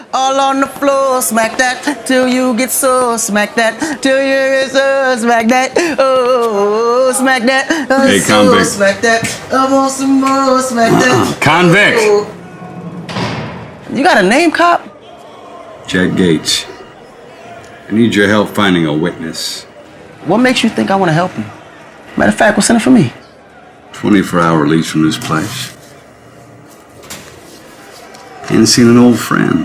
all on the floor. Smack that till you get sore. Smack that till you get sore. Smack that, oh, smack that. Hey, convict. Smack that. I want some more. Smack that. Convict. Oh. You got a name, cop? Jack Gates. I need your help finding a witness. What makes you think I want to help you? Matter of fact, what's in it for me? 24-hour release from this place. Ain't seen an old friend.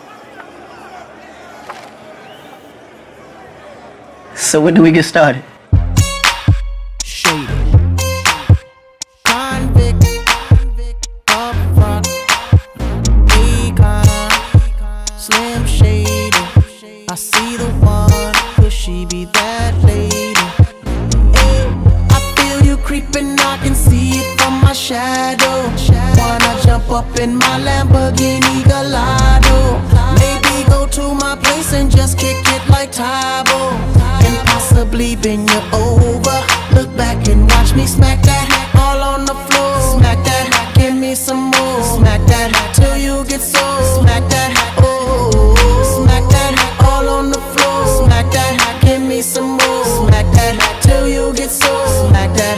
So when do we get started? Convict, up front, Econ, Slim Shady. I see the one, could she be that lady? Hey, I feel you creeping, I can see it from my shadow. Wanna jump up in my Lamborghini Gallardo? Maybe go to my place and just kick it like Tybo, and possibly bend you over. Look back and watch me smack that all on the floor. Smack that, give me some more. Smack that till you get sore. Smack that, oh, smack that all on the floor. Smack that, give me some more. Smack that till you get sore. Smack that,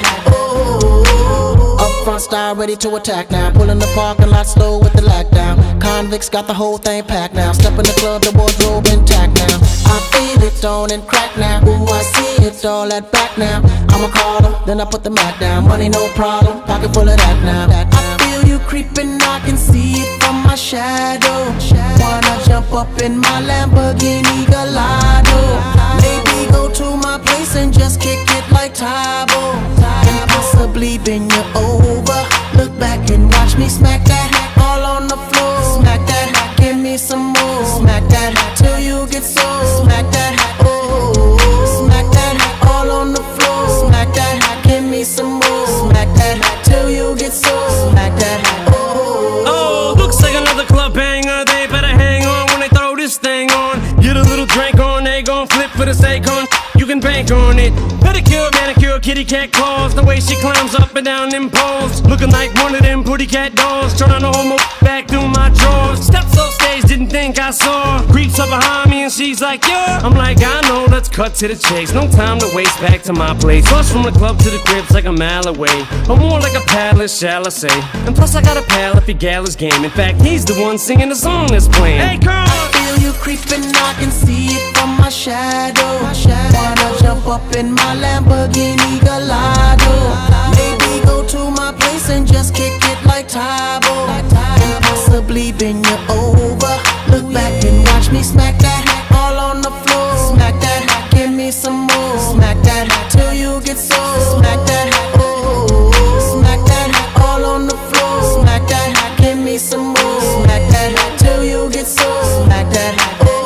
oh. Up front style, ready to attack now. Pulling the parking lot slow with the lag down. Convicts got the whole thing packed now. Step in the club, the wardrobe intact now. I feel it on and crack now. Ooh, I see it all at back now. I'ma call them, then I put the mat down. Money no problem, pocket full of that now. I feel you creeping, I can see it from my shadow. Wanna jump up in my Lamborghini Gallardo? Maybe go to my place and just kick it like Tybo, and possibly bend you over. Look back and watch me smack that all on the floor. Smack that, give me some more. Smack that till you get sore. Smack that, oh, smack that all on the floor. Smack that, give me some more. Smack that till you get sore. Smack that, oh. Oh, looks like another club banger. They better hang on when they throw this thing on. Get a little drink on, they gon' flip for the sake on. You can bank on it. Pedicure, manicure, kitty cat claws. The way she climbs up and down them poles, looking like one of them pretty cat dolls. Trying to hold my back through my drawers. Steps off stage, didn't think I saw. Creeps up behind me and she's like, yeah. I'm like, I know, let's cut to the chase. No time to waste, back to my place. Plus from the club to the crib's like a mile away, or more like a palace, shall I say. And plus I got a pal if he gal his game. In fact, he's the one singing the song that's playing. Hey girl, I feel you creeping, I can see it from my shadow. Wanna jump up in my Lamborghini Gallardo? Maybe go to my place and just kick it like Tybo, and possibly bend you over. Look back and watch me smack that all on the floor. Smack that, give me some more. Smack that till you get sore. Smack that, oh, smack that all on the floor. Smack that, give me some more. Smack that till you get sore. Smack that,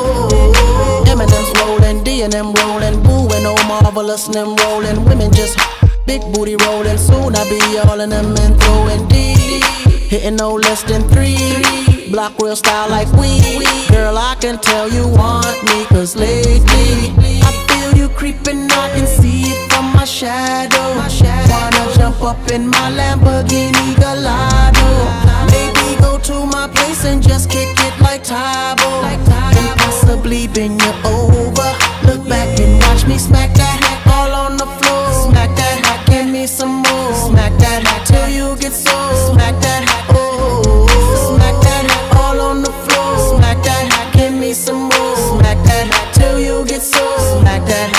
oh. Eminem's rolling, D and M rolling, Boo and Oh Marvelous and them rolling. Women just big booty rolling. Soon I be all in them and throwing D, hitting no less than 3. Block real style like we. Girl, I can tell you want me, cause lately I feel you creeping, I can see it from my shadow. Wanna jump up in my Lamborghini Gallardo? Maybe go to my place and just kick it like Tybo, and possibly bend you over. Look back and watch me smack that all on the floor. Smack that, give me some more. Smack that till you get sore. Smack that, oh, smack that all on the floor. Smack that, give me some more. Smack that till you get sore. Smack that.